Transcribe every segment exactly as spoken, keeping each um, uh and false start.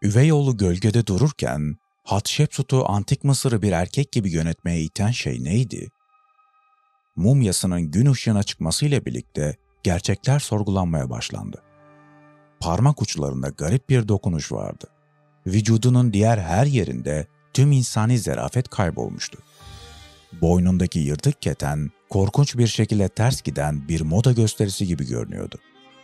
Üvey oğlu gölgede dururken Hatshepsut'u antik Mısır'ı bir erkek gibi yönetmeye iten şey neydi? Mumyasının gün ışığına çıkmasıyla birlikte gerçekler sorgulanmaya başlandı. Parmak uçlarında garip bir dokunuş vardı. Vücudunun diğer her yerinde tüm insani zarafet kaybolmuştu. Boynundaki yırtık keten korkunç bir şekilde ters giden bir moda gösterisi gibi görünüyordu.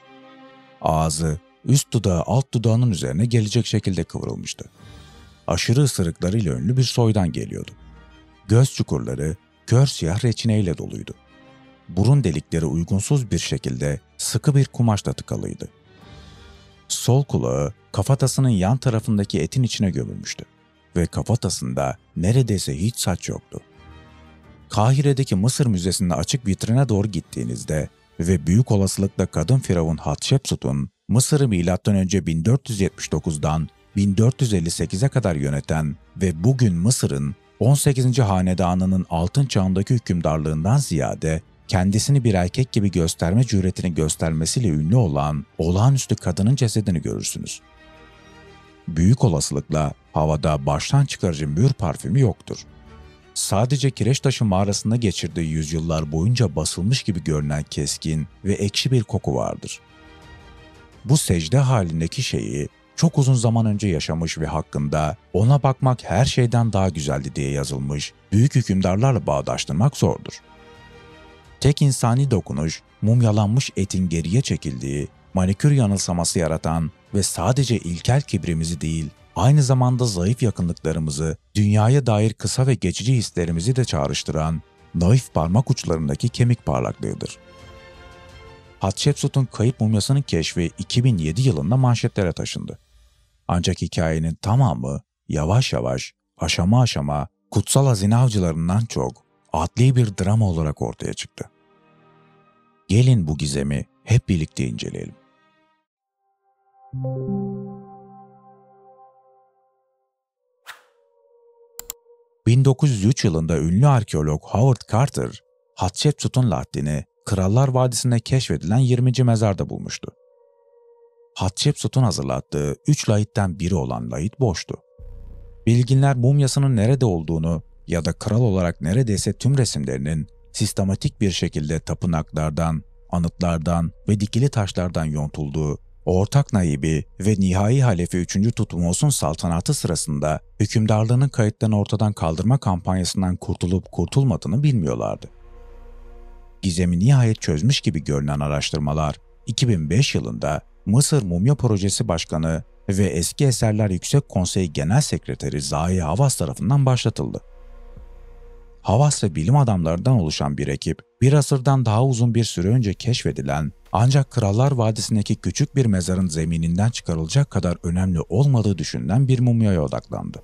Ağzı üst dudağı alt dudağının üzerine gelecek şekilde kıvrılmıştı. Aşırı ısırıklarıyla ünlü bir soydan geliyordu. Göz çukurları kör siyah reçineyle doluydu. Burun delikleri uygunsuz bir şekilde sıkı bir kumaşla tıkalıydı. Sol kulağı kafatasının yan tarafındaki etin içine gömülmüştü ve kafatasında neredeyse hiç saç yoktu. Kahire'deki Mısır Müzesi'nde açık vitrine doğru gittiğinizde ve büyük olasılıkla kadın firavun Hatshepsut'un Mısır'ı milattan önce bin dört yüz yetmiş dokuzdan bin dört yüz elli sekize kadar yöneten ve bugün Mısır'ın on sekizinci hanedanının altın çağındaki hükümdarlığından ziyade kendisini bir erkek gibi gösterme cüretini göstermesiyle ünlü olan olağanüstü kadının cesedini görürsünüz. Büyük olasılıkla havada baştan çıkarıcı mühür parfümü yoktur. Sadece Kireçtaşı mağarasında geçirdiği yüzyıllar boyunca basılmış gibi görünen keskin ve ekşi bir koku vardır. Bu secde halindeki şeyi çok uzun zaman önce yaşamış ve hakkında ona bakmak her şeyden daha güzeldi diye yazılmış büyük hükümdarlarla bağdaştırmak zordur. Tek insani dokunuş, mumyalanmış etin geriye çekildiği, manikür yanılsaması yaratan ve sadece ilkel kibrimizi değil, aynı zamanda zayıf yakınlıklarımızı, dünyaya dair kısa ve geçici hislerimizi de çağrıştıran naif parmak uçlarındaki kemik parlaklığıdır. Hatshepsut'un kayıp mumyasının keşfi iki bin yedi yılında manşetlere taşındı. Ancak hikayenin tamamı yavaş yavaş, aşama aşama kutsal hazine avcılarından çok adli bir drama olarak ortaya çıktı. Gelin bu gizemi hep birlikte inceleyelim. bin dokuz yüz üç yılında ünlü arkeolog Howard Carter, Hatshepsut'un lahdini Krallar Vadisi'nde keşfedilen yirminci mezarda bulmuştu. Hatshepsut'un hazırlattığı üç lahitten biri olan lahit boştu. Bilginler mumyasının nerede olduğunu ya da kral olarak neredeyse tüm resimlerinin sistematik bir şekilde tapınaklardan, anıtlardan ve dikili taşlardan yontulduğu, ortak naibi ve nihai halefi üçüncü Tutmos'un saltanatı sırasında hükümdarlığının kayıtlarını ortadan kaldırma kampanyasından kurtulup kurtulmadığını bilmiyorlardı. Gizemi nihayet çözmüş gibi görünen araştırmalar iki bin beş yılında Mısır Mumya Projesi Başkanı ve Eski Eserler Yüksek Konseyi Genel Sekreteri Zahi Hawass tarafından başlatıldı. Hawass ve bilim adamlarından oluşan bir ekip, bir asırdan daha uzun bir süre önce keşfedilen ancak Krallar Vadisi'ndeki küçük bir mezarın zemininden çıkarılacak kadar önemli olmadığı düşünülen bir mumyaya odaklandı.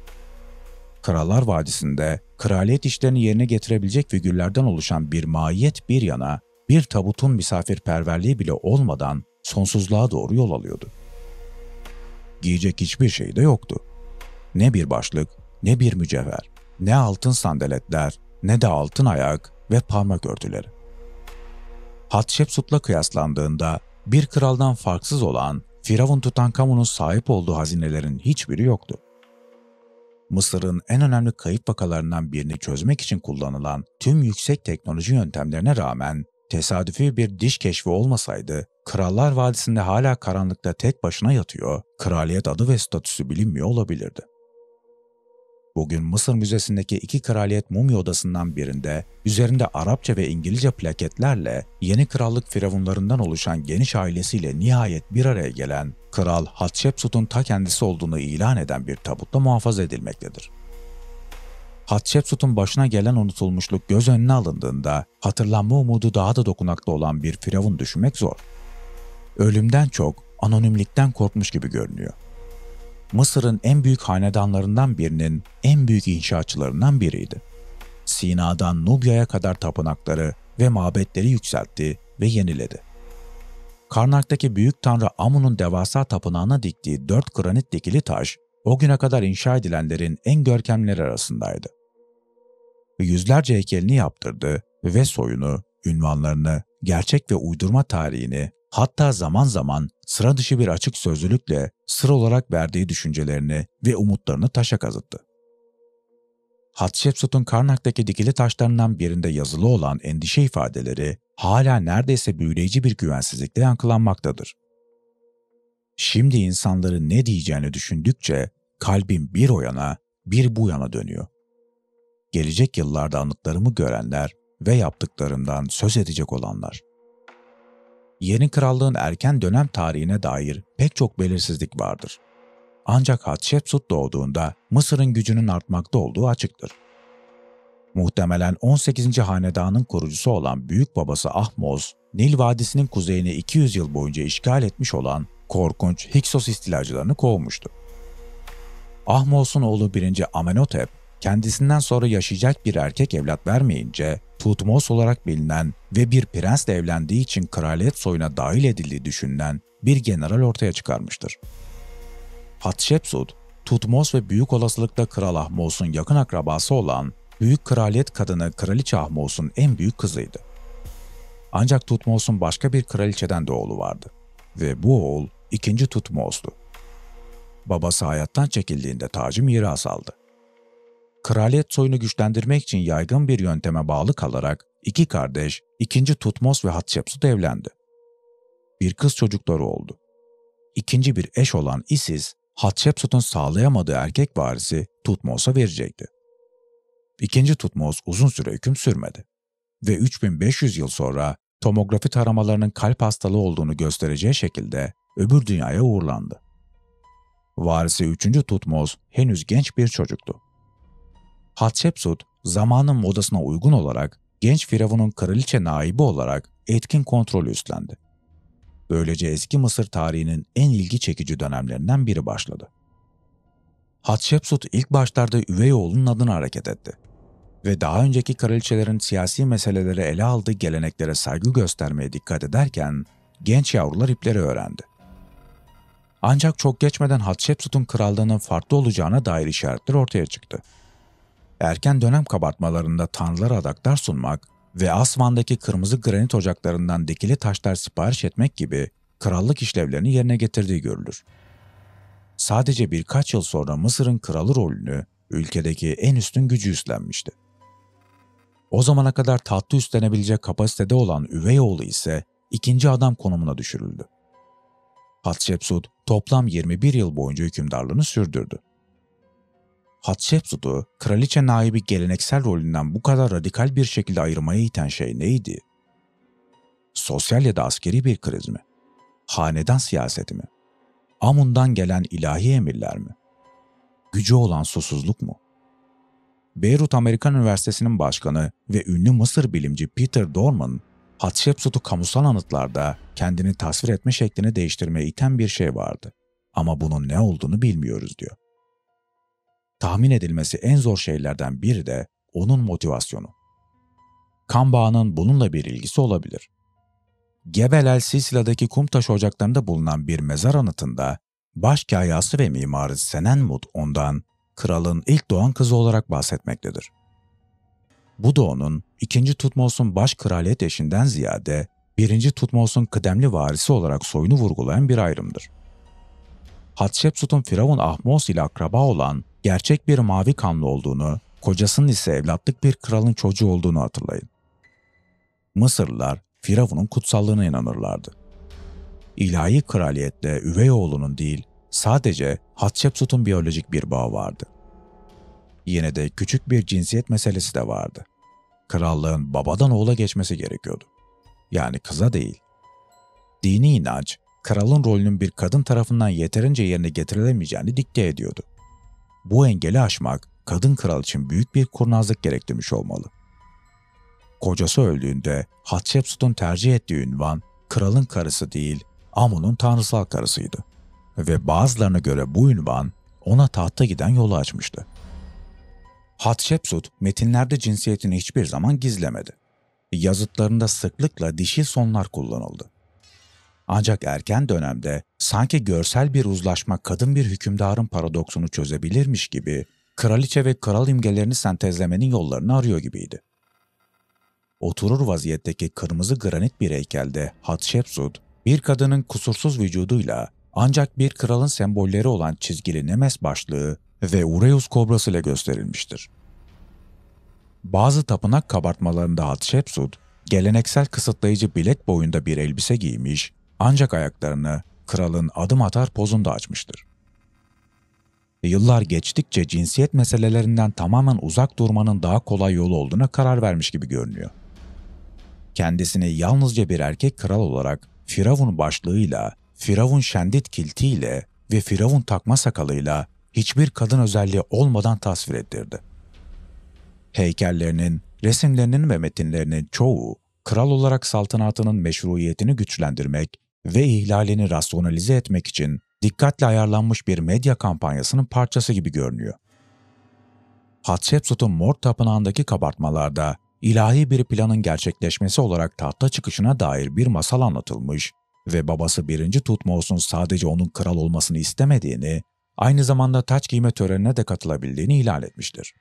Krallar Vadisi'nde kraliyet işlerini yerine getirebilecek figürlerden oluşan bir mahiyet bir yana, bir tabutun misafirperverliği bile olmadan sonsuzluğa doğru yol alıyordu. Giyecek hiçbir şey de yoktu. Ne bir başlık, ne bir mücevher, ne altın sandaletler, ne de altın ayak ve parmak örtüleri. Hatshepsut'la kıyaslandığında bir kraldan farksız olan Firavun Tutankamon'un sahip olduğu hazinelerin hiçbiri yoktu. Mısır'ın en önemli kayıp vakalarından birini çözmek için kullanılan tüm yüksek teknoloji yöntemlerine rağmen tesadüfi bir diş keşfi olmasaydı, Krallar Vadisi'nde hala karanlıkta tek başına yatıyor, kraliyet adı ve statüsü bilinmiyor olabilirdi. Bugün Mısır Müzesi'ndeki iki kraliyet mumya odasından birinde, üzerinde Arapça ve İngilizce plaketlerle yeni krallık firavunlarından oluşan geniş ailesiyle nihayet bir araya gelen Kral Hatshepsut'un ta kendisi olduğunu ilan eden bir tabutla muhafaza edilmektedir. Hatshepsut'un başına gelen unutulmuşluk göz önüne alındığında hatırlanma umudu daha da dokunaklı olan bir firavun düşünmek zor. Ölümden çok anonimlikten korkmuş gibi görünüyor. Mısır'ın en büyük hanedanlarından birinin en büyük inşaatçılarından biriydi. Sina'dan Nubya'ya kadar tapınakları ve mabetleri yükseltti ve yeniledi. Karnak'taki büyük tanrı Amun'un devasa tapınağına diktiği dört granit dikili taş, o güne kadar inşa edilenlerin en görkemleri arasındaydı. Yüzlerce heykelini yaptırdı ve soyunu, ünvanlarını, gerçek ve uydurma tarihini Hatta zaman zaman sıra dışı bir açık sözlülükle sır olarak verdiği düşüncelerini ve umutlarını taşa kazıttı. Hatshepsut'un Karnak'taki dikili taşlarından birinde yazılı olan endişe ifadeleri hala neredeyse büyüleyici bir güvensizlikle yankılanmaktadır. Şimdi insanların ne diyeceğini düşündükçe kalbim bir o yana, bir bu yana dönüyor. Gelecek yıllarda anıtlarımı görenler ve yaptıklarından söz edecek olanlar. Yeni krallığın erken dönem tarihine dair pek çok belirsizlik vardır. Ancak Hatshepsut doğduğunda Mısır'ın gücünün artmakta olduğu açıktır. Muhtemelen on sekizinci hanedanın kurucusu olan büyük babası Ahmose, Nil Vadisi'nin kuzeyini iki yüz yıl boyunca işgal etmiş olan korkunç Hyksos istilacılarını kovmuştu. Ahmose'un oğlu birinci Amenhotep, kendisinden sonra yaşayacak bir erkek evlat vermeyince Tutmos olarak bilinen ve bir prensle evlendiği için kraliyet soyuna dahil edildiği düşünülen bir general ortaya çıkarmıştır. Hatshepsut, Tutmos ve büyük olasılıkla Kral Ahmose'un yakın akrabası olan büyük kraliyet kadını Kraliçe Ahmose'un en büyük kızıydı. Ancak Tutmos'un başka bir kraliçeden de oğlu vardı ve bu oğul ikinci Tutmos'tu. Babası hayattan çekildiğinde tacı miras aldı. Kraliyet soyunu güçlendirmek için yaygın bir yönteme bağlı kalarak iki kardeş ikinci Tutmos ve Hatshepsut evlendi. Bir kız çocukları oldu. İkinci bir eş olan Isis, Hatshepsut'un sağlayamadığı erkek varisi Tutmos'a verecekti. İkinci Tutmos uzun süre hüküm sürmedi ve üç bin beş yüz yıl sonra tomografi taramalarının kalp hastalığı olduğunu göstereceği şekilde öbür dünyaya uğurlandı. Varisi üçüncü Tutmos henüz genç bir çocuktu. Hatshepsut, zamanın modasına uygun olarak genç firavunun kraliçe naibi olarak etkin kontrolü üstlendi. Böylece eski Mısır tarihinin en ilgi çekici dönemlerinden biri başladı. Hatshepsut ilk başlarda üvey oğlunun adına hareket etti ve daha önceki kraliçelerin siyasi meseleleri ele aldığı geleneklere saygı göstermeye dikkat ederken genç yavrular ipleri öğrendi. Ancak çok geçmeden Hatshepsut'un krallığının farklı olacağına dair işaretler ortaya çıktı. Erken dönem kabartmalarında tanrılara adaklar sunmak ve Asvan'daki kırmızı granit ocaklarından dikili taşlar sipariş etmek gibi krallık işlevlerini yerine getirdiği görülür. Sadece birkaç yıl sonra Mısır'ın kralı rolünü ülkedeki en üstün gücü üstlenmişti. O zamana kadar tahtı üstlenebilecek kapasitede olan üvey oğlu ise ikinci adam konumuna düşürüldü. Hatshepsut toplam yirmi bir yıl boyunca hükümdarlığını sürdürdü. Hatshepsut'u kraliçe naibi geleneksel rolünden bu kadar radikal bir şekilde ayırmaya iten şey neydi? Sosyal ya da askeri bir kriz mi? Hanedan siyaseti mi? Amun'dan gelen ilahi emirler mi? Gücü olan susuzluk mu? Beyrut Amerikan Üniversitesi'nin başkanı ve ünlü Mısır bilimci Peter Dorman, Hatshepsut'u kamusal anıtlarda kendini tasvir etme şeklini değiştirmeye iten bir şey vardı. Ama bunun ne olduğunu bilmiyoruz diyor. Tahmin edilmesi en zor şeylerden biri de onun motivasyonu. Kan bağının bununla bir ilgisi olabilir. Gebel el Silsila'daki kum taşı ocaklarında bulunan bir mezar anıtında baş kahyası ve mimarı Senenmut ondan kralın ilk doğan kızı olarak bahsetmektedir. Bu da onun ikinci Tutmos'un baş kraliyet eşinden ziyade birinci Tutmos'un kıdemli varisi olarak soyunu vurgulayan bir ayrımdır. Hatshepsut'un Firavun Ahmose ile akraba olan gerçek bir mavi kanlı olduğunu, kocasının ise evlatlık bir kralın çocuğu olduğunu hatırlayın. Mısırlılar Firavun'un kutsallığına inanırlardı. İlahi kraliyetle üvey oğlunun değil, sadece Hatshepsut'un biyolojik bir bağı vardı. Yine de küçük bir cinsiyet meselesi de vardı. Krallığın babadan oğula geçmesi gerekiyordu. Yani kıza değil. Dini inanç, kralın rolünün bir kadın tarafından yeterince yerine getirilemeyeceğini dikte ediyordu. Bu engeli aşmak, kadın kral için büyük bir kurnazlık gerektirmiş olmalı. Kocası öldüğünde Hatshepsut'un tercih ettiği ünvan, kralın karısı değil, Amun'un tanrısal karısıydı. Ve bazılarına göre bu ünvan, ona tahta giden yolu açmıştı. Hatshepsut, metinlerde cinsiyetini hiçbir zaman gizlemedi. Yazıtlarında sıklıkla dişil sonlar kullanıldı. Ancak erken dönemde sanki görsel bir uzlaşma kadın bir hükümdarın paradoksunu çözebilirmiş gibi kraliçe ve kral imgelerini sentezlemenin yollarını arıyor gibiydi. Oturur vaziyetteki kırmızı granit bir heykelde Hatshepsut, Bir kadının kusursuz vücuduyla ancak bir kralın sembolleri olan çizgili Nemes başlığı ve Ureus kobrası ile gösterilmiştir. Bazı tapınak kabartmalarında Hatshepsut, geleneksel kısıtlayıcı bilek boyunda bir elbise giymiş, ancak ayaklarını kralın adım atar pozunda açmıştır. Yıllar geçtikçe cinsiyet meselelerinden tamamen uzak durmanın daha kolay yolu olduğuna karar vermiş gibi görünüyor. Kendisini yalnızca bir erkek kral olarak Firavun başlığıyla, Firavun şendit kiltiyle ve Firavun takma sakalıyla hiçbir kadın özelliği olmadan tasvir ettirdi. Heykellerinin, resimlerinin ve metinlerinin çoğu, kral olarak saltanatının meşruiyetini güçlendirmek ve ihlalini rasyonalize etmek için dikkatle ayarlanmış bir medya kampanyasının parçası gibi görünüyor. Hatshepsut'un Mord Tapınağı'ndaki kabartmalarda ilahi bir planın gerçekleşmesi olarak tahta çıkışına dair bir masal anlatılmış ve babası birinci Tutmos'un sadece onun kral olmasını istemediğini, aynı zamanda taç giyme törenine de katılabildiğini ilan etmiştir.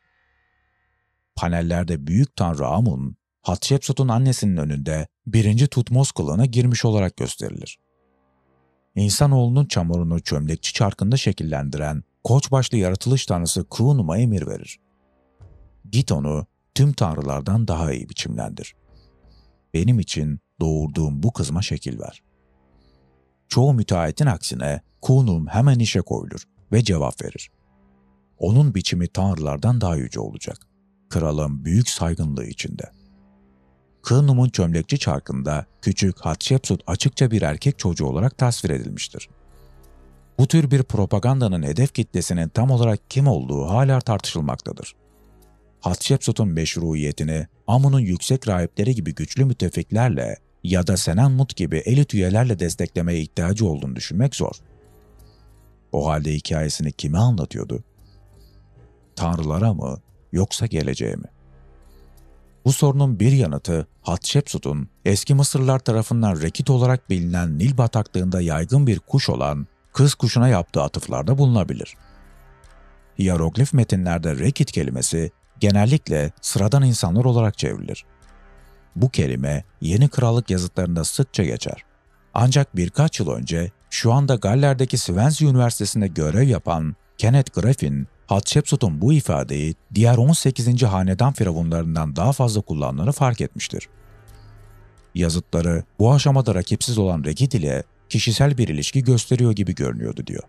Panellerde Büyük Tanrı Amun, Hatshepsut'un annesinin önünde birinci Tutmos kılığına girmiş olarak gösterilir. İnsanoğlunun çamurunu çömlekçi çarkında şekillendiren koç başlı yaratılış tanrısı Khnum'a emir verir. Git onu tüm tanrılardan daha iyi biçimlendir. Benim için doğurduğum bu kızıma şekil ver. Çoğu müteahhitin aksine Khnum hemen işe koyulur ve cevap verir. Onun biçimi tanrılardan daha yüce olacak. Kralın büyük saygınlığı içinde. Khnum'un çömlekçi çarkında küçük Hatshepsut açıkça bir erkek çocuğu olarak tasvir edilmiştir. Bu tür bir propagandanın hedef kitlesinin tam olarak kim olduğu hala tartışılmaktadır. Hatshepsut'un meşruiyetini Amun'un yüksek rahipleri gibi güçlü müttefiklerle ya da Senenmut gibi elit üyelerle desteklemeye ihtiyacı olduğunu düşünmek zor. O halde hikayesini kime anlatıyordu? Tanrılara mı yoksa geleceğe mi? Bu sorunun bir yanıtı Hatshepsut'un eski Mısırlılar tarafından Rekit olarak bilinen Nil bataklığında yaygın bir kuş olan kız kuşuna yaptığı atıflarda bulunabilir. Hieroglif metinlerde Rekit kelimesi genellikle sıradan insanlar olarak çevrilir. Bu kelime yeni krallık yazıtlarında sıkça geçer. Ancak birkaç yıl önce şu anda Galler'deki Swansea Üniversitesi'nde görev yapan Kenneth Griffin, Hatshepsut'un bu ifadeyi diğer on sekizinci hanedan firavunlarından daha fazla kullandığını fark etmiştir. Yazıtları bu aşamada rakipsiz olan Rekit ile kişisel bir ilişki gösteriyor gibi görünüyordu diyor.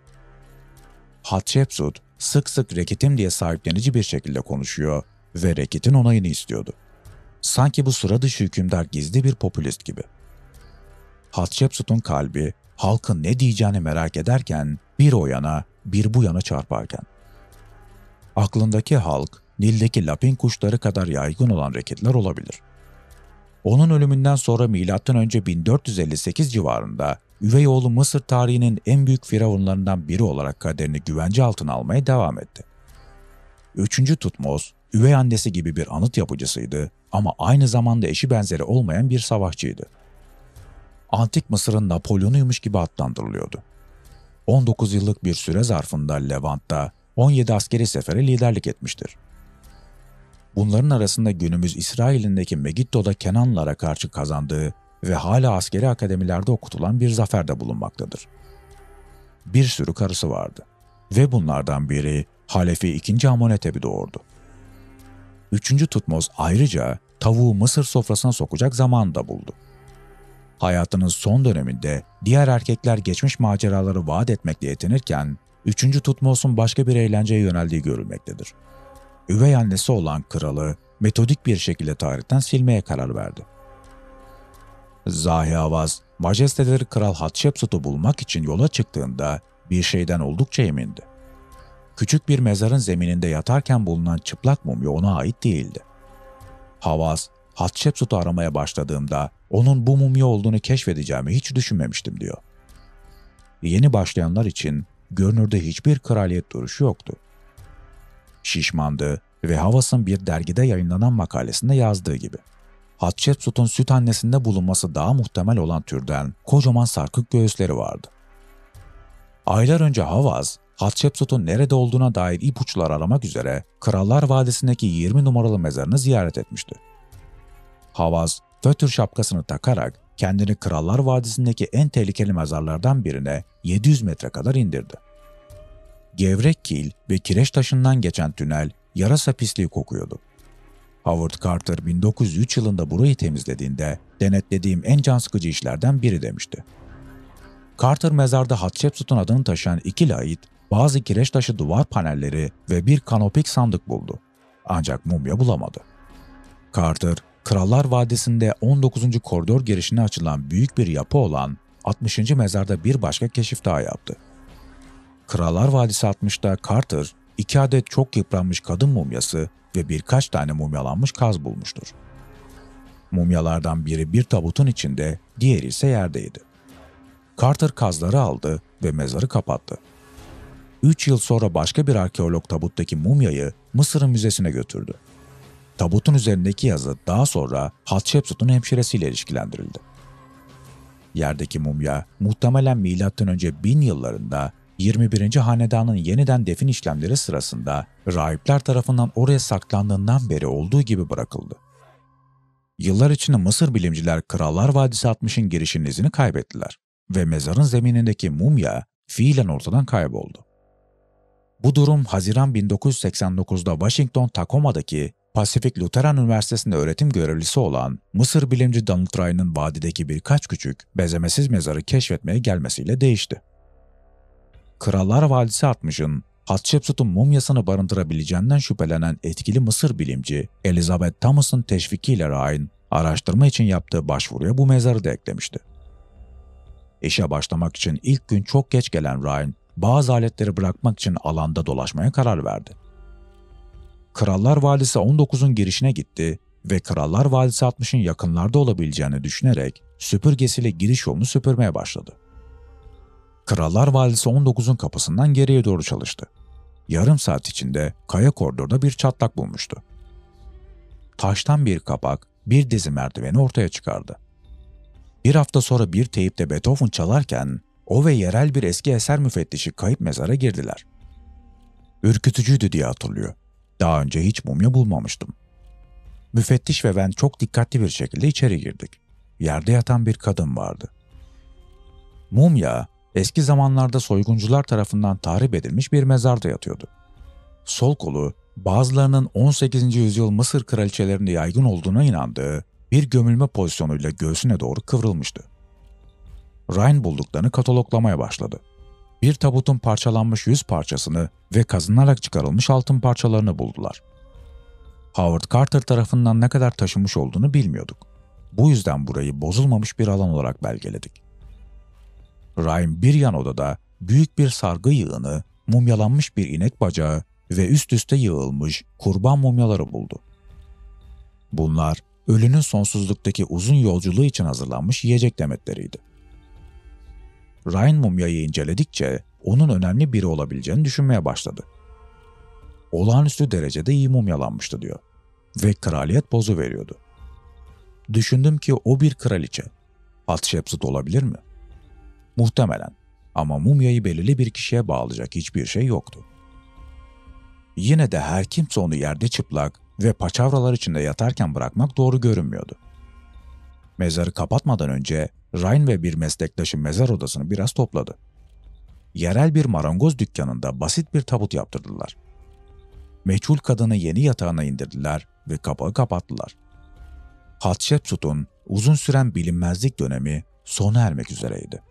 Hatshepsut sık sık Rekit'im diye sahiplenici bir şekilde konuşuyor ve Rekit'in onayını istiyordu. Sanki bu sıra dışı hükümdar gizli bir popülist gibi. Hatshepsut'un kalbi halkın ne diyeceğini merak ederken bir o yana bir bu yana çarparken. Aklındaki halk Nil'deki lapin kuşları kadar yaygın olan Rekitler olabilir. Onun ölümünden sonra milattan önce bin dört yüz elli sekiz civarında üvey oğlu Mısır tarihinin en büyük firavunlarından biri olarak kaderini güvence altına almaya devam etti. Üçüncü Tutmos, üvey annesi gibi bir anıt yapıcısıydı ama aynı zamanda eşi benzeri olmayan bir savaşçıydı. Antik Mısır'ın Napolyon'uymuş gibi adlandırılıyordu. on dokuz yıllık bir süre zarfında Levant'ta on yedi askeri sefere liderlik etmiştir. Bunların arasında günümüz İsrail'indeki Megiddo'da Kenanlılara karşı kazandığı ve hala askeri akademilerde okutulan bir zafer de bulunmaktadır. Bir sürü karısı vardı ve bunlardan biri Halefi ikinci Amenhotep'i doğurdu. Üçüncü Tutmos ayrıca tavuğu Mısır sofrasına sokacak zamanı da buldu. Hayatının son döneminde diğer erkekler geçmiş maceraları vaat etmekle yetinirken, üçüncü Tutmos'un başka bir eğlenceye yöneldiği görülmektedir. Üvey annesi olan kralı metodik bir şekilde tarihten silmeye karar verdi. Zahi Havas, majesteleri Kral Hatshepsut'u bulmak için yola çıktığında bir şeyden oldukça emindi. Küçük bir mezarın zemininde yatarken bulunan çıplak mumya ona ait değildi. Havas, Hatshepsut'u aramaya başladığımda onun bu mumya olduğunu keşfedeceğimi hiç düşünmemiştim diyor. Yeni başlayanlar için görünürde hiçbir kraliyet duruşu yoktu. Şişmandı ve Havas'ın bir dergide yayınlanan makalesinde yazdığı gibi. Hatshepsut'un süt annesinde bulunması daha muhtemel olan türden kocaman sarkık göğüsleri vardı. Aylar önce Havas, Hatshepsut'un nerede olduğuna dair ipuçları aramak üzere Krallar Vadisi'ndeki yirmi numaralı mezarını ziyaret etmişti. Havas, fötr şapkasını takarak kendini Krallar Vadisi'ndeki en tehlikeli mezarlardan birine yedi yüz metre kadar indirdi. Gevrek kil ve kireç taşından geçen tünel yarasa pisliği kokuyordu. Howard Carter bin dokuz yüz üç yılında burayı temizlediğinde denetlediğim en can sıkıcı işlerden biri demişti. Carter mezarda Hatshepsut'un adını taşıyan iki lahit, bazı kireç taşı duvar panelleri ve bir kanopik sandık buldu. Ancak mumya bulamadı. Carter, Krallar Vadisi'nde on dokuzuncu koridor girişine açılan büyük bir yapı olan altmışıncı mezarda bir başka keşif daha yaptı. Krallar Vadisi altmışta Carter, iki adet çok yıpranmış kadın mumyası ve birkaç tane mumyalanmış kaz bulmuştur. Mumyalardan biri bir tabutun içinde, diğeri ise yerdeydi. Carter kazları aldı ve mezarı kapattı. Üç yıl sonra başka bir arkeolog tabuttaki mumyayı Mısır'ın müzesine götürdü. Tabutun üzerindeki yazı daha sonra Hatshepsut'un hemşiresiyle ilişkilendirildi. Yerdeki mumya muhtemelen milattan önce bin yıllarında yirmi birinci hanedanın yeniden defin işlemleri sırasında rahipler tarafından oraya saklandığından beri olduğu gibi bırakıldı. Yıllar içinde Mısır bilimciler Krallar Vadisi altmışın girişinin izini kaybettiler ve mezarın zeminindeki mumya fiilen ortadan kayboldu. Bu durum Haziran bin dokuz yüz seksen dokuzda Washington Tacoma'daki Pasifik Lutheran Üniversitesi'nde öğretim görevlisi olan Mısır bilimci Donald Ryan'ın vadideki birkaç küçük, benzemesiz mezarı keşfetmeye gelmesiyle değişti. Krallar Vadisi altmışın Hatshepsut'un mumyasını barındırabileceğinden şüphelenen etkili Mısır bilimci Elizabeth Thomas'ın teşvikiyle Ryan, araştırma için yaptığı başvuruya bu mezarı da eklemişti. İşe başlamak için ilk gün çok geç gelen Ryan, bazı aletleri bırakmak için alanda dolaşmaya karar verdi. Krallar Vadisi on dokuzun girişine gitti ve Krallar Vadisi altmışın yakınlarda olabileceğini düşünerek süpürgesiyle giriş yolunu süpürmeye başladı. Krallar Vadisi on dokuzun kapısından geriye doğru çalıştı. Yarım saat içinde kaya koridorda bir çatlak bulmuştu. Taştan bir kapak, bir dizi merdiveni ortaya çıkardı. Bir hafta sonra bir teyipte Beethoven çalarken o ve yerel bir eski eser müfettişi kayıp mezara girdiler. Ürkütücüydü diye hatırlıyor. Daha önce hiç mumya bulmamıştım. Müfettiş ve ben çok dikkatli bir şekilde içeri girdik. Yerde yatan bir kadın vardı. Mumya, eski zamanlarda soyguncular tarafından tahrip edilmiş bir mezarda yatıyordu. Sol kolu, bazılarının on sekizinci yüzyıl Mısır kraliçelerinde yaygın olduğuna inandığı bir gömülme pozisyonuyla göğsüne doğru kıvrılmıştı. Ryan bulduklarını kataloglamaya başladı. Bir tabutun parçalanmış yüz parçasını ve kazınarak çıkarılmış altın parçalarını buldular. Howard Carter tarafından ne kadar taşınmış olduğunu bilmiyorduk. Bu yüzden burayı bozulmamış bir alan olarak belgeledik. Ryan bir yan odada büyük bir sargı yığını, mumyalanmış bir inek bacağı ve üst üste yığılmış kurban mumyaları buldu. Bunlar ölünün sonsuzluktaki uzun yolculuğu için hazırlanmış yiyecek demetleriydi. Ryan mumyayı inceledikçe onun önemli biri olabileceğini düşünmeye başladı. Olağanüstü derecede iyi mumyalanmıştı diyor ve kraliyet pozu veriyordu. Düşündüm ki o bir kraliçe. Hatshepsut olabilir mi? Muhtemelen, ama mumyayı belirli bir kişiye bağlayacak hiçbir şey yoktu. Yine de her kimse onu yerde çıplak ve paçavralar içinde yatarken bırakmak doğru görünmüyordu. Mezarı kapatmadan önce Ryan ve bir meslektaşı mezar odasını biraz topladı. Yerel bir marangoz dükkanında basit bir tabut yaptırdılar. Meçhul kadını yeni yatağına indirdiler ve kapağı kapattılar. Hatshepsut'un uzun süren bilinmezlik dönemi sona ermek üzereydi.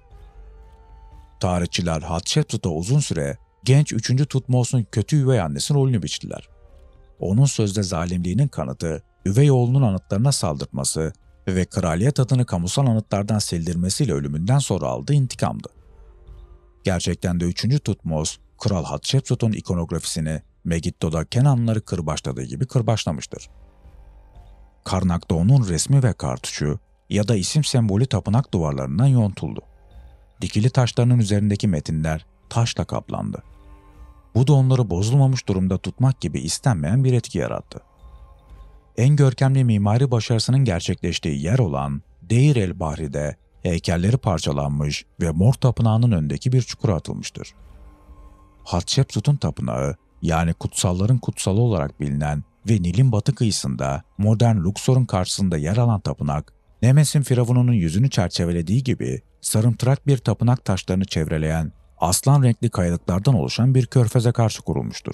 Tarihçiler Hatshepsut'a uzun süre genç üçüncü Tutmos'un kötü üvey annesi rolünü biçtiler. Onun sözde zalimliğinin kanıtı, üvey oğlunun anıtlarına saldırması ve kraliyet adını kamusal anıtlardan sildirmesiyle ölümünden sonra aldığı intikamdı. Gerçekten de üçüncü Tutmos, Kral Hatshepsut'un ikonografisini Megiddo'da Kenanlıları kırbaçladığı gibi kırbaçlamıştır. Karnak'ta onun resmi ve kartuşu ya da isim sembolü tapınak duvarlarından yontuldu. Dikili taşlarının üzerindeki metinler taşla kaplandı. Bu da onları bozulmamış durumda tutmak gibi istenmeyen bir etki yarattı. En görkemli mimari başarısının gerçekleştiği yer olan Deir el Bahri'de heykelleri parçalanmış ve Mor Tapınağı'nın önündeki bir çukura atılmıştır. Hatshepsut'un tapınağı, yani kutsalların kutsalı olarak bilinen ve Nil'in batı kıyısında modern Luxor'un karşısında yer alan tapınak, Nemes'in firavununun yüzünü çerçevelediği gibi sarımtırak bir tapınak taşlarını çevreleyen aslan renkli kayalıklardan oluşan bir körfeze karşı kurulmuştur.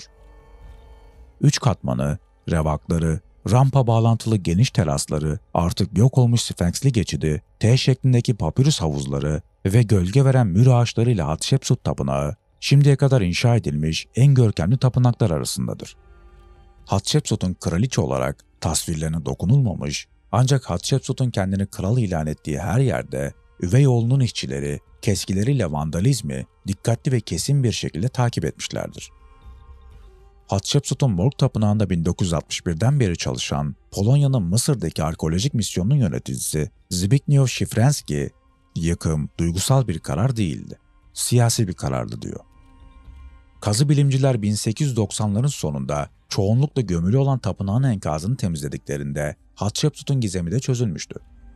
Üç katmanı, revakları, rampa bağlantılı geniş terasları, artık yok olmuş sfenksli geçidi, T şeklindeki papyrus havuzları ve gölge veren mür ağaçlarıyla Hatshepsut Tapınağı, şimdiye kadar inşa edilmiş en görkemli tapınaklar arasındadır. Hatshepsut'un kraliçe olarak tasvirlerine dokunulmamış, ancak Hatshepsut'un kendini kral ilan ettiği her yerde, üvey oğlunun işçileri, keskileriyle vandalizmi dikkatli ve kesin bir şekilde takip etmişlerdir. Hatshepsut'un Morg Tapınağı'nda bin dokuz yüz altmış birden beri çalışan Polonya'nın Mısır'daki arkeolojik misyonunun yöneticisi Zbigniew Shifrenski, yıkım duygusal bir karar değildi, siyasi bir karardı diyor. Kazı bilimciler bin sekiz yüz doksanların sonunda çoğunlukla gömülü olan tapınağın enkazını temizlediklerinde Hatshepsut'un gizemi de çözülmüştü.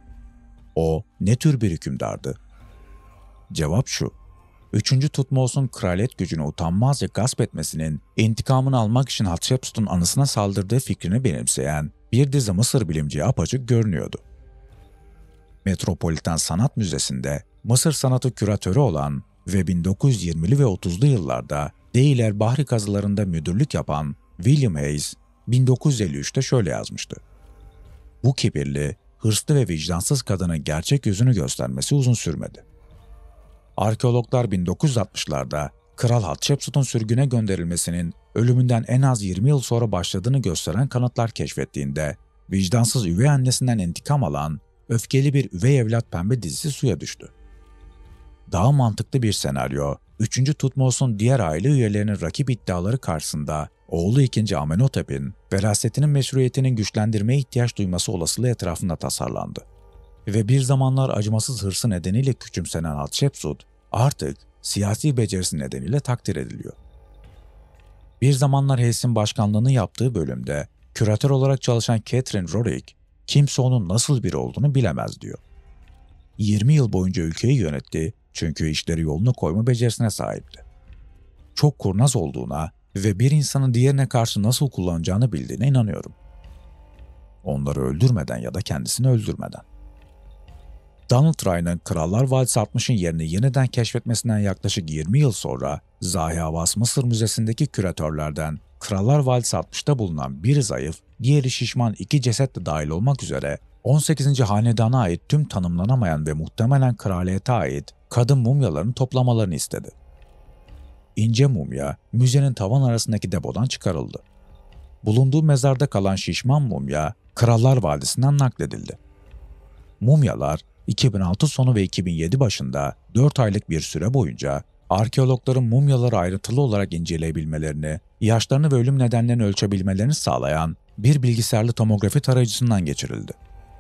O ne tür bir hükümdardı? Cevap şu: Üçüncü Tutmos'un kraliyet gücünü utanmazca gasp etmesinin intikamını almak için Hatshepsut'un anısına saldırdığı fikrini benimseyen bir dizi Mısır bilimciye apaçık görünüyordu. Metropolitan Sanat Müzesi'nde Mısır sanatı küratörü olan ve bin dokuz yüz yirmili ve otuzlu yıllarda Deir Bahri kazılarında müdürlük yapan William Hayes, bin dokuz yüz elli üçte şöyle yazmıştı: Bu kibirli, hırslı ve vicdansız kadının gerçek yüzünü göstermesi uzun sürmedi. Arkeologlar bin dokuz yüz altmışlarda Kral Hatshepsut'un sürgüne gönderilmesinin ölümünden en az yirmi yıl sonra başladığını gösteren kanıtlar keşfettiğinde, vicdansız üvey annesinden intikam alan öfkeli bir üvey evlat pembe dizisi suya düştü. Daha mantıklı bir senaryo, üçüncü Tutmos'un diğer aile üyelerinin rakip iddiaları karşısında oğlu ikinci Amenhotep'in verasetinin meşruiyetinin güçlendirmeye ihtiyaç duyması olasılığı etrafında tasarlandı. Ve bir zamanlar acımasız hırsı nedeniyle küçümsenen Hatshepsut, artık siyasi becerisi nedeniyle takdir ediliyor. Bir zamanlar Hayes'in başkanlığını yaptığı bölümde küratör olarak çalışan Catherine Rorick, kimse onun nasıl biri olduğunu bilemez diyor. yirmi yıl boyunca ülkeyi yönetti çünkü işleri yoluna koyma becerisine sahipti. Çok kurnaz olduğuna ve bir insanın diğerine karşı nasıl kullanacağını bildiğine inanıyorum. Onları öldürmeden ya da kendisini öldürmeden. Donald Ryan'ın Krallar Vadisi altmışın yerini yeniden keşfetmesinden yaklaşık yirmi yıl sonra Zahi Hawass Mısır Müzesi'ndeki küratörlerden Krallar Vadisi altmışta bulunan biri zayıf, diğeri şişman iki ceset de dahil olmak üzere on sekizinci hanedana ait tüm tanımlanamayan ve muhtemelen kraliyete ait kadın mumyalarını toplamalarını istedi. İnce mumya, müzenin tavan arasındaki depodan çıkarıldı. Bulunduğu mezarda kalan şişman mumya, Krallar Vadisi'nden nakledildi. Mumyalar, iki bin altı sonu ve iki bin yedi başında dört aylık bir süre boyunca arkeologların mumyaları ayrıntılı olarak inceleyebilmelerini, yaşlarını ve ölüm nedenlerini ölçebilmelerini sağlayan bir bilgisayarlı tomografi tarayıcısından geçirildi.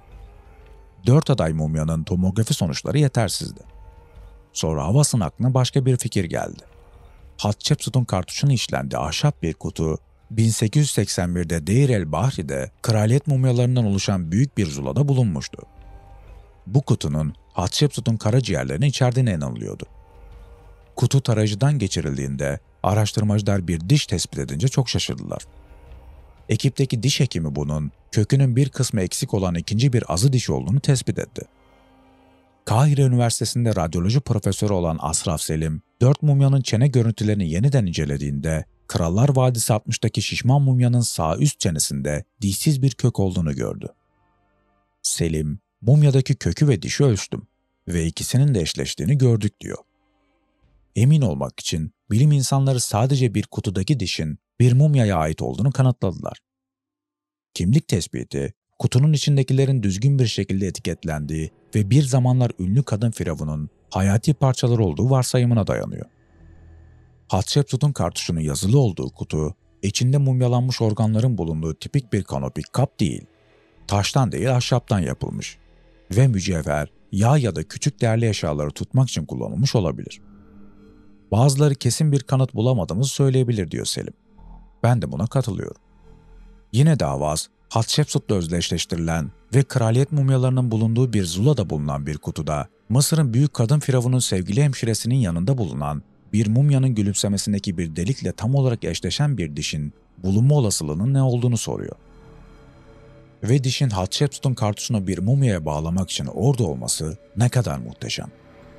Dört aday mumyanın tomografi sonuçları yetersizdi. Sonra Hawass'ın aklına başka bir fikir geldi. Hatshepsut'un kartuşunu işlendiği ahşap bir kutu, bin sekiz yüz seksen birde Deir el Bahri'de kraliyet mumyalarından oluşan büyük bir zulada bulunmuştu. Bu kutunun Hatshepsut'un karaciğerlerini içerdiğine inanılıyordu. Kutu tarayıcıdan geçirildiğinde araştırmacılar bir diş tespit edince çok şaşırdılar. Ekipteki diş hekimi bunun kökünün bir kısmı eksik olan ikinci bir azı diş olduğunu tespit etti. Kahire Üniversitesi'nde radyoloji profesörü olan Asraf Selim, dört mumyanın çene görüntülerini yeniden incelediğinde Krallar Vadisi altmıştaki şişman mumyanın sağ üst çenesinde dişsiz bir kök olduğunu gördü. Selim, mumyadaki kökü ve dişi ölçtüm ve ikisinin de eşleştiğini gördük diyor. Emin olmak için bilim insanları sadece bir kutudaki dişin bir mumyaya ait olduğunu kanıtladılar. Kimlik tespiti, kutunun içindekilerin düzgün bir şekilde etiketlendiği ve bir zamanlar ünlü kadın firavunun hayati parçaları olduğu varsayımına dayanıyor. Hatshepsut'un kartuşunun yazılı olduğu kutu, içinde mumyalanmış organların bulunduğu tipik bir kanopik kap değil, taştan değil ahşaptan yapılmış ve mücevher, yağ ya da küçük değerli eşyaları tutmak için kullanılmış olabilir. Bazıları kesin bir kanıt bulamadığımızı söyleyebilir diyor Selim. Ben de buna katılıyorum. Yine de Hawass, Hatshepsut'la özdeşleştirilen ve kraliyet mumyalarının bulunduğu bir zulada bulunan bir kutuda, Mısır'ın büyük kadın firavunun sevgili hemşiresinin yanında bulunan bir mumyanın gülümsemesindeki bir delikle tam olarak eşleşen bir dişin bulunma olasılığının ne olduğunu soruyor. Ve dişin Hatshepsut'un kartusunu bir mumyaya bağlamak için orada olması ne kadar muhteşem.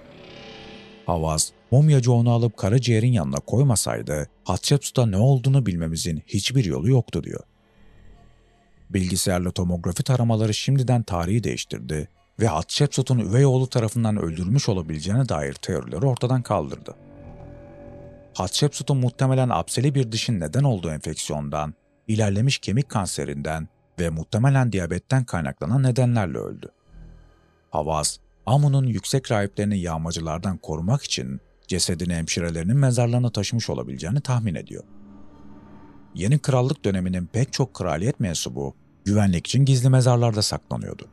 Havas, mumyacı onu alıp karaciğerin yanına koymasaydı Hatshepsut'a ne olduğunu bilmemizin hiçbir yolu yoktu diyor. Bilgisayarlı tomografi taramaları şimdiden tarihi değiştirdi ve Hatshepsut'un üvey oğlu tarafından öldürülmüş olabileceğine dair teorileri ortadan kaldırdı. Hatshepsut'un muhtemelen apseli bir dişin neden olduğu enfeksiyondan, ilerlemiş kemik kanserinden ve muhtemelen diyabetten kaynaklanan nedenlerle öldü. Havas, Amun'un yüksek rahiplerini yağmacılardan korumak için cesedini hemşirelerinin mezarlarına taşımış olabileceğini tahmin ediyor. Yeni krallık döneminin pek çok kraliyet mensubu güvenlik için gizli mezarlarda saklanıyordu.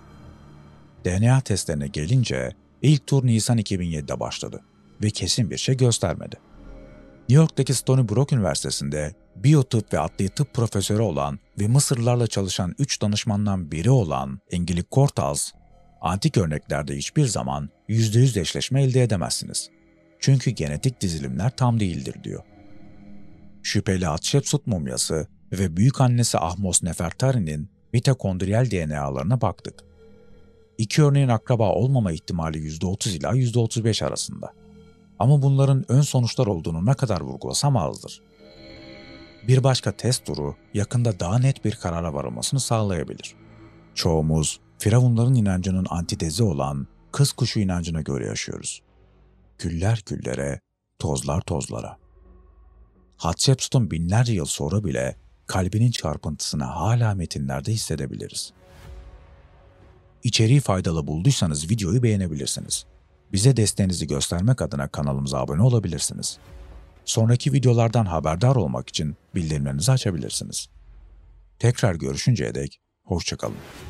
D N A testlerine gelince ilk tur Nisan iki bin yedide başladı ve kesin bir şey göstermedi. New York'taki Stony Brook Üniversitesi'nde biyotıp ve adli tıp profesörü olan ve Mısırlılarla çalışan üç danışmandan biri olan Engelik Kortaz, antik örneklerde hiçbir zaman yüzde yüz eşleşme elde edemezsiniz. Çünkü genetik dizilimler tam değildir diyor. Şüpheli Hatshepsut mumyası ve büyükannesi Ahmos Nefertari'nin mitokondriyal D N A'larına baktık. İki örneğin akraba olmama ihtimali yüzde otuz ila yüzde otuz beş arasında. Ama bunların ön sonuçlar olduğunu ne kadar vurgulasam azdır. Bir başka test turu yakında daha net bir karara varılmasını sağlayabilir. Çoğumuz Firavunların inancının antitezi olan kız kuşu inancına göre yaşıyoruz. Küller küllere, tozlar tozlara. Hatshepsut'un binlerce yıl sonra bile kalbinin çarpıntısını hala metinlerde hissedebiliriz. İçeriği faydalı bulduysanız videoyu beğenebilirsiniz. Bize desteğinizi göstermek adına kanalımıza abone olabilirsiniz. Sonraki videolardan haberdar olmak için bildirimlerinizi açabilirsiniz. Tekrar görüşünceye dek hoşça kalın.